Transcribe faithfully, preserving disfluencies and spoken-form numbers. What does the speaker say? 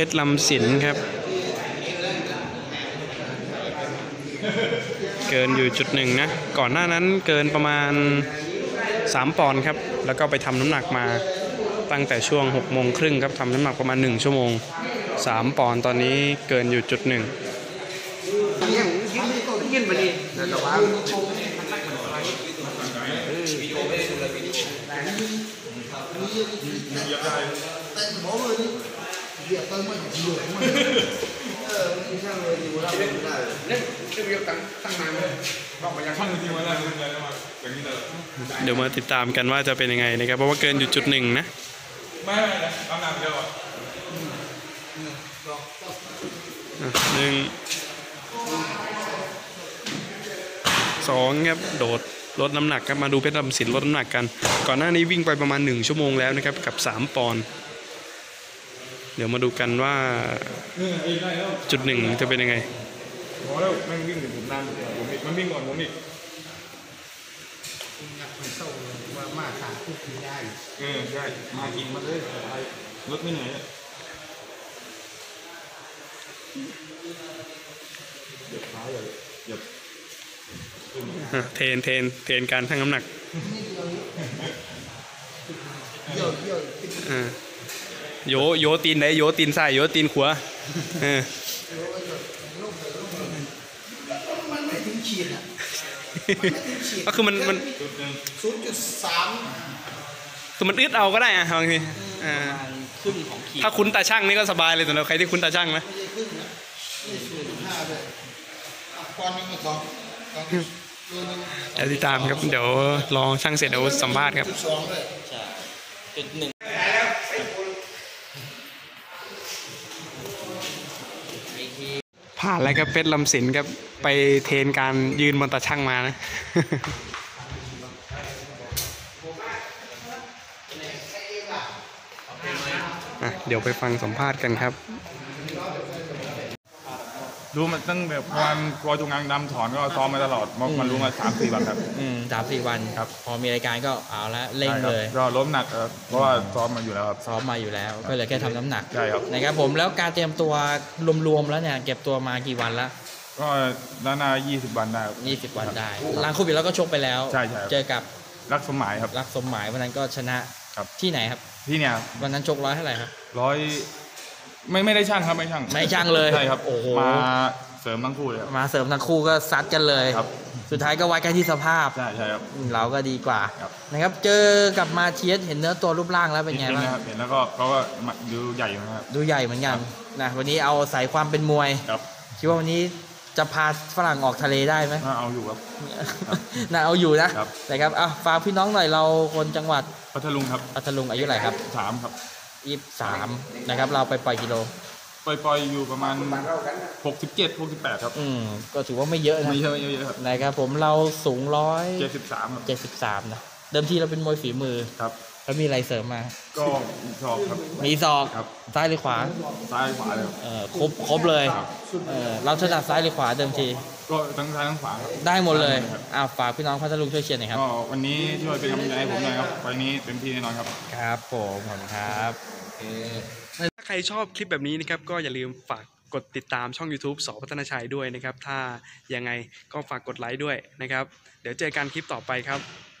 ชรลำสินครับเกินอยู่จุดหนึ่งนะก่อนหน้านั้นเกินประมาณสามปอนด์ครับแล้วก็ไปทำน้ำหนักมาตั้งแต่ช่วงหกโมงครึ่งครับทำน้ำหนักประมาณหนึ่งชั่วโมงสามปอนด์ตอนนี้เกินอยู่จุดหนึ่งเดี๋ยวมาติดตามกันว่าจะเป็นยังไงนะครับเพราะว่าเกินอยู่จุดหนึ่งนะไม่ไม่น้ำหนักเดียวหนึ่งสองครับโดดลดน้ำหนักครับมาดูเพชรลำสินลดน้ำหนักกันก่อนหน้านี้วิ่งไปประมาณหนึ่งชั่วโมงแล้วนะครับกับสามปอนด์เดี๋ยวมาดูกันว่าจุดหนึ่งจะเป็นยังไงพอแล้วมันวิ่งถึงผมนานผมอีกมันวิ่งก่อนผมอีกว่ามาขาดคู่กินได้เออใช่มากินมาเลยรถไม่เหนื่อยเดี๋ยวเท้าเลยเดี๋ยวเทนเทนเทนการทั้งน้ำหนักโยโยตีนไหนโยตีนซ้ายโยตีนขวาเออมันไม่ถึงขีดอ่ะก็คือมันมันศูนย์จุดสามคือมันอึดเอาก็ได้อะบางทีครึ่งของขีดถ้าคุ้นตาช่างนี่ก็สบายเลยสำหรับใครที่คุ้นตาช่างนะเดี๋ยวติดตามครับเดี๋ยวรอช่างเสร็จเดี๋ยวสัมภาษณ์ครับจุดหนึ่งผ่านแล้วครับเพชรลำสินครับไปเทรนการยืนบนตาช่างมานะเดี๋ยวไปฟังสัมภาษณ์กันครับรู้มันตั้งแบบวันรอจุงงานดำถอนก็ซ้อมมาตลอดมันรู้มาสามสี่วันครับอืมสามสี่วันครับพอมีรายการก็เอาละเล่งเลยก็ล้มหนักเพราะว่าซ้อมมาอยู่แล้วครับซ้อมมาอยู่แล้วก็เลยแค่ทำน้ำหนักใช่ครับนะครับผมแล้วการเตรียมตัวรวมๆแล้วเนี่ยเก็บตัวมากี่วันละก็ด้านหน้ายี่สิบวันได้ยี่สิบวันได้หลังโควิดแล้วก็ชกไปแล้วใช่ใช่เจอกับรักสมหมายครับรักสมหมายวันนั้นก็ชนะครับที่ไหนครับที่เนี่ยวันนั้นชกร้อยเท่าไหร่ครับร้อยไม่ไม่ได้ช่างครับไม่ช่างไม่ช่างเลยใช่ครับโอ้โหมาเสริมทั้งคู่เลยมาเสริมทั้งคู่ก็ซัดกันเลยครับสุดท้ายก็วัดกันที่สภาพใช่ใช่ครับเราก็ดีกว่านะครับเจอกับมาเทียสเห็นเนื้อตัวรูปร่างแล้วเป็นไงบ้างเห็นแล้วก็เขาก็ดูใหญ่นะครับดูใหญ่เหมือนกันนะวันนี้เอาใส่ความเป็นมวยคิดว่าวันนี้จะพาฝรั่งออกทะเลได้ไหมน่าเอาอยู่ครับน่าเอาอยู่นะแต่ครับอ่ะฝากพี่น้องหน่อยเราคนจังหวัดพัทลุงครับพัทลุงอายุเท่าไหร่ครับสามครับยี่สิบสามนะครับเราไปปล่อยกิโลปล่อยๆอยู่ประมาณหกสิบเจ็ด หกสิบแปดครับอืมก็ถือว่าไม่เยอะนะไม่เยอะเยอะครับนะครับผมเราสูงร้อยเจ็ดสิบสามเจ็ดสิบสามนะเดิมทีเราเป็นมวยฝีมือครับแล้วมีอะไรเสริมมาก็มีศอกครับมีศอกซ้ายหรือขวาซ้ายขวาเลยเออครบครบเลยเออเราถนัดซ้ายหรือขวาเดิมทีก็ทั้งซ้ายทั้งขวาได้หมดเลยอ้าวฝากพี่น้องพัทลุงช่วยเชียร์หน่อยครับก็วันนี้ช่วยเป็นกำลังใจให้ผมหน่อยครับวันนี้เต็มที่แน่นอนครับครับผมขอบคุณครับถ้าใครชอบคลิปแบบนี้นะครับก็อย่าลืมฝากกดติดตามช่อง ยูทูบ ส.พัฒนาชัยด้วยนะครับถ้ายังไงก็ฝากกดไลค์ด้วยนะครับเดี๋ยวเจอกันคลิปต่อไปครับ